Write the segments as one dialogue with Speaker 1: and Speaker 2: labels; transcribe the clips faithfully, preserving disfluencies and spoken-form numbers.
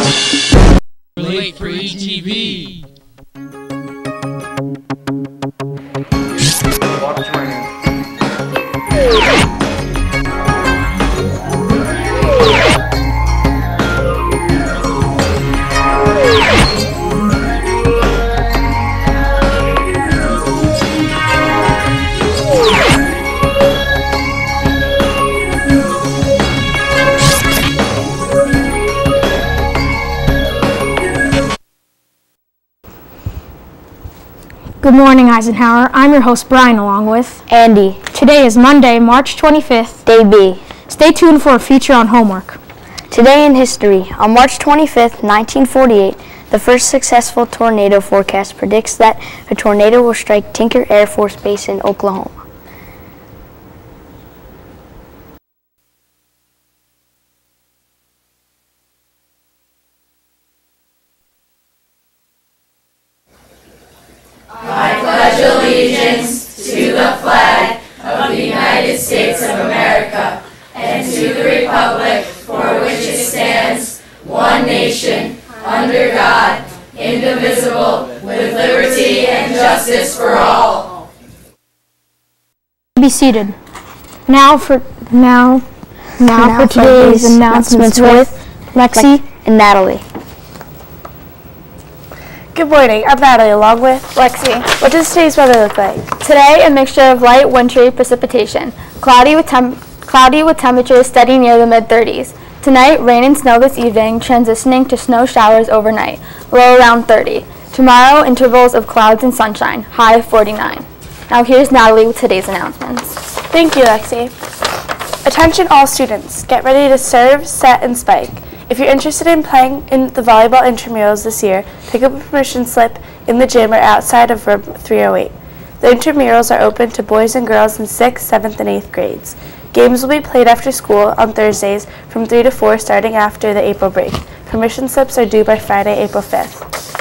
Speaker 1: Late for E T V.
Speaker 2: Good morning, Eisenhower. I'm your host, Brian, along with
Speaker 3: Andy.
Speaker 2: Today is Monday, March twenty-fifth.
Speaker 3: Day B.
Speaker 2: Stay tuned for a feature on homework.
Speaker 3: Today in history, on March twenty-fifth, nineteen forty-eight, the first successful tornado forecast predicts that a tornado will strike Tinker Air Force Base in Oklahoma.
Speaker 4: I pledge allegiance to the flag of the United States of America and to the republic for which it stands, one nation, under God, indivisible, with liberty and justice for all.
Speaker 2: Be seated. Now for now, now,
Speaker 3: Now
Speaker 2: for
Speaker 3: for
Speaker 2: today's
Speaker 3: today's
Speaker 2: announcements,
Speaker 3: announcements
Speaker 2: with Lexi
Speaker 3: and Natalie.
Speaker 5: Good morning, I'm Natalie along with Lexi. What does today's weather look like?
Speaker 6: Today, a mixture of light, wintry precipitation. Cloudy with, temp cloudy with temperatures steady near the mid thirties. Tonight, rain and snow this evening, transitioning to snow showers overnight, low around thirty. Tomorrow, intervals of clouds and sunshine, high forty-nine. Now here's Natalie with today's announcements.
Speaker 5: Thank you, Lexi. Attention all students, get ready to serve, set, and spike. If you're interested in playing in the volleyball intramurals this year, pick up a permission slip in the gym or outside of room three oh eight. The intramurals are open to boys and girls in sixth, seventh, and eighth grades. Games will be played after school on Thursdays from three to four starting after the April break. Permission slips are due by Friday, April fifth.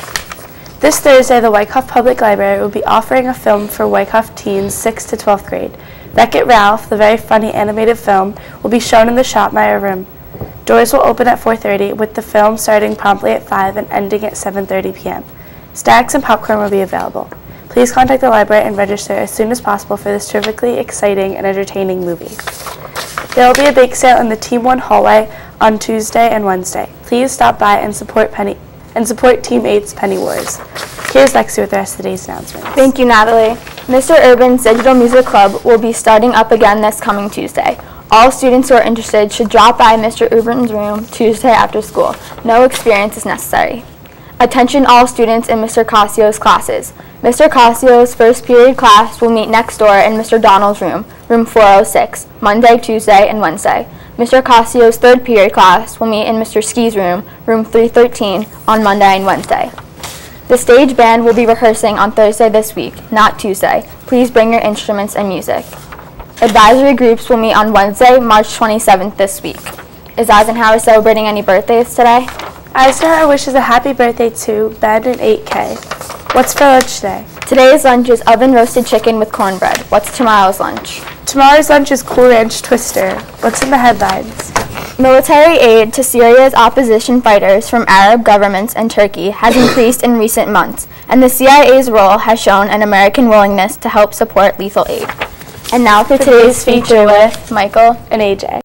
Speaker 5: This Thursday, the Wyckoff Public Library will be offering a film for Wyckoff teens sixth to twelfth grade. Wreck-It Ralph, the very funny animated film, will be shown in the Shopmeyer room. Doors will open at four thirty, with the film starting promptly at five and ending at seven thirty p m Snacks and popcorn will be available. Please contact the library and register as soon as possible for this terrifically exciting and entertaining movie. There will be a bake sale in the Team One hallway on Tuesday and Wednesday. Please stop by and support Penny and support Team Eight's Penny Wars. Here's Lexi with the rest of the day's announcements.
Speaker 6: Thank you, Natalie. Mister Urban's Digital Music Club will be starting up again this coming Tuesday. All students who are interested should drop by Mister Urban's room Tuesday after school. No experience is necessary. Attention all students in Mister Cassio's classes. Mister Cassio's first period class will meet next door in Mister Donald's room, room four oh six, Monday, Tuesday, and Wednesday. Mister Cassio's third period class will meet in Mister Ski's room, room three thirteen, on Monday and Wednesday. The stage band will be rehearsing on Thursday this week, not Tuesday. Please bring your instruments and music. Advisory groups will meet on Wednesday, March twenty-seventh this week. Is Eisenhower celebrating any birthdays today?
Speaker 5: Eisenhower wishes a happy birthday to Ben and eight K. What's for lunch today?
Speaker 6: Today's lunch is oven roasted chicken with cornbread. What's tomorrow's lunch?
Speaker 5: Tomorrow's lunch is Cool Ranch Twister. What's in the headlines?
Speaker 6: Military aid to Syria's opposition fighters from Arab governments and Turkey has increased in recent months, and the C I A's role has shown an American willingness to help support lethal aid. And now for today's feature with Michael
Speaker 5: and A J.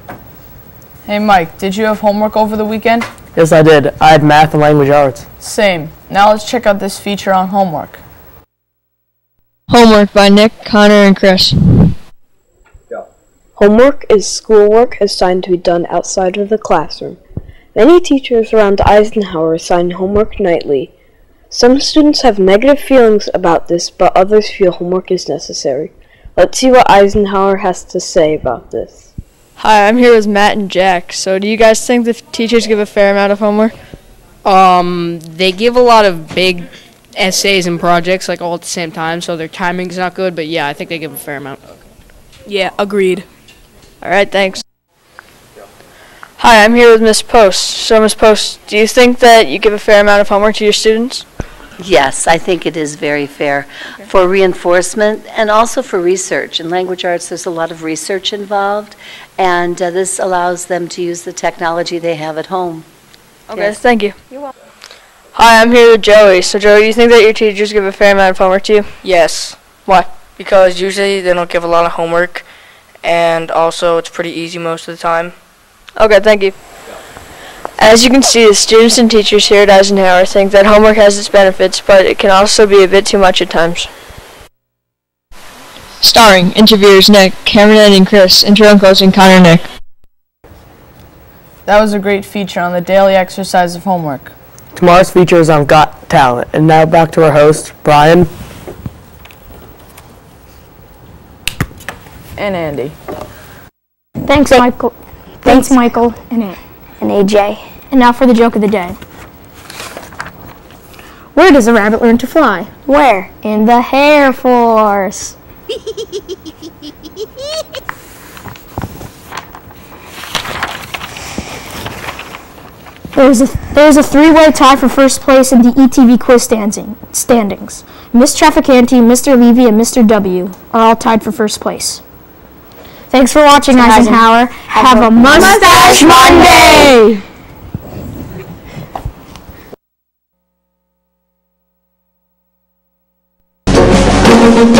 Speaker 7: Hey Mike, did you have homework over the weekend?
Speaker 8: Yes, I did. I had math and language arts.
Speaker 7: Same. Now let's check out this feature on homework.
Speaker 9: Homework by Nick, Connor, and Chris.
Speaker 10: Homework is schoolwork assigned to be done outside of the classroom. Many teachers around Eisenhower assign homework nightly. Some students have negative feelings about this, but others feel homework is necessary. Let's see what Eisenhower has to say about this.
Speaker 9: Hi, I'm here with Matt and Jack. So do you guys think the teachers give a fair amount of homework?
Speaker 11: Um, they give a lot of big essays and projects like all at the same time, so their timing's not good, but yeah, I think they give a fair amount.
Speaker 9: Yeah, agreed. All right, thanks. Hi, I'm here with Miss Post. So, Miss Post, do you think that you give a fair amount of homework to your students?
Speaker 12: Yes, I think it is very fair for reinforcement and also for research. In language arts, there's a lot of research involved, and uh, this allows them to use the technology they have at home.
Speaker 9: Okay,
Speaker 3: Yes.
Speaker 9: thank you.
Speaker 3: You're welcome.
Speaker 9: Hi, I'm here with Joey. So, Joey, do you think that your teachers give a fair amount of homework to you?
Speaker 13: Yes.
Speaker 9: Why?
Speaker 13: Because usually they don't give a lot of homework, and also it's pretty easy most of the time.
Speaker 9: Okay, thank you. As you can see, the students and teachers here at Eisenhower think that homework has its benefits, but it can also be a bit too much at times. Starring interviewers Nick, Cameron and Chris, interim coaching Connor Nick.
Speaker 7: That was a great feature on the daily exercise of homework.
Speaker 8: Tomorrow's feature is on Got Talent. And now back to our host, Brian.
Speaker 7: And Andy.
Speaker 2: Thanks, Michael. Thanks, Michael and A.
Speaker 3: And A J.
Speaker 2: And now for the joke of the day. Where does a rabbit learn to fly?
Speaker 3: Where?
Speaker 2: In the Hair Force. There's a there's a three-way tie for first place in the E T V quiz standing, standings. Miss Traficante, Mister Levy, and Mister W are all tied for first place. Thanks for watching, Eisenhower. Have, Have a Mustache Monday!